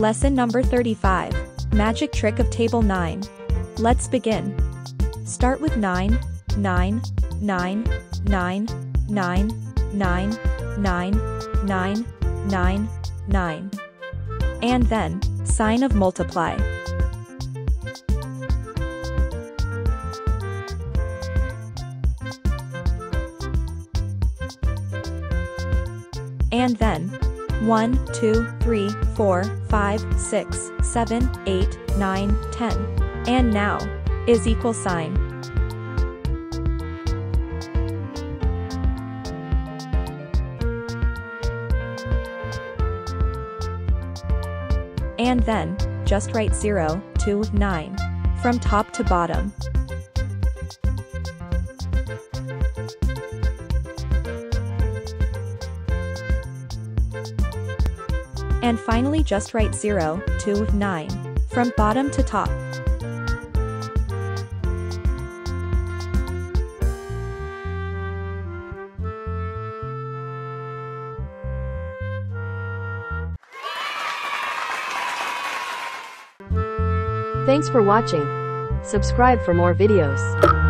Lesson number 35. Magic trick of table 9. Let's begin. Start with 9, 9, 9, 9, 9, 9, 9, 9, 9, 9. And then, sign of multiply. And then, 1, 2, 3, 4, 5, 6, 7, 8, 9, 10. And now, is equal sign. And then, just write 0, 2, 9. From top to bottom. And finally just write 0, 2, 9. From bottom to top. Thanks for watching. Subscribe for more videos.